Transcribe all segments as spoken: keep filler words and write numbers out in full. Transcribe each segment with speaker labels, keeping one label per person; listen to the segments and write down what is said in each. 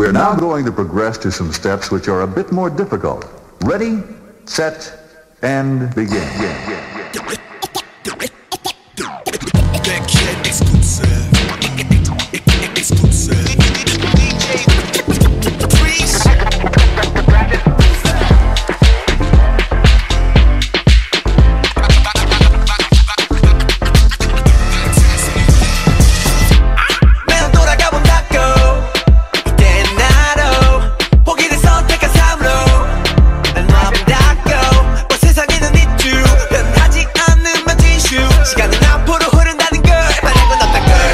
Speaker 1: We're now going to progress to some steps which are a bit more difficult. Ready, set, and begin.
Speaker 2: That kid exclusive. Exclusive. D J Freeze. 매일 돌아가본다고 이땐 나로 포기를 선택한 삶으로 난 놔본다고 뭐 세상에는 있죠 변하지 않으면 진슈 시간은 앞으로 흐른다는 걸 말하고 넣었다 걸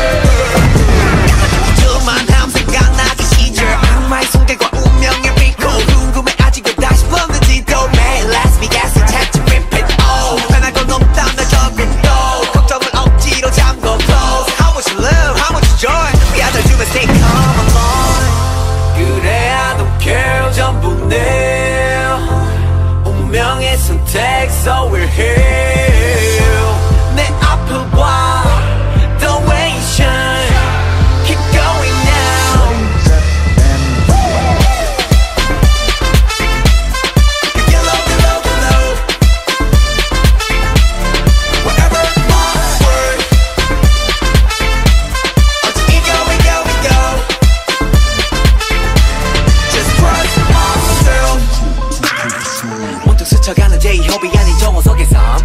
Speaker 2: 조만함 생각나기 시절 악마의 손길과 운명의 믿고 궁금해 아직 왜 다시 불렀는지도 매일 Las Vegas을 찾지 repeat oh 변하고 넘다 날 적응도 걱정을 억지로 잠궈 close How much love, how much joy We are the human stay calm alone 그래 I don't care 전부 내 운명의 선택 So we're here 내 앞을 봐 The way you shine Keep going now You love, you love, you love Wherever my word 어디 we go, we go, we go Just trust myself 문득 스쳐가는 제이홉이 아닌 정호석의 삶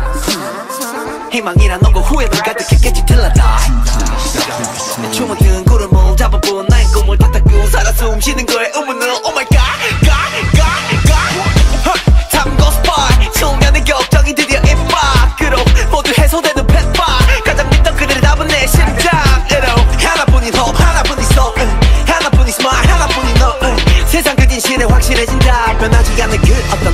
Speaker 2: 희망이란 너고 후회는 가득했겠지 till I die 내 춤은 든 구름을 잡아본 나의 꿈을 탓하고 살아 숨쉬는 거에 의문은 Oh my god, god, god, god Time goes by 수년의 격정이 드디어 입 밖으로 모두 해소되는 펫바 가장 믿던 그들의 답은 내 심장으로 하나뿐인 hope 하나뿐인 soul 하나뿐인 smile 하나뿐인 너 세상 그 진실에 확실해진다 변하지 않는 그 어떤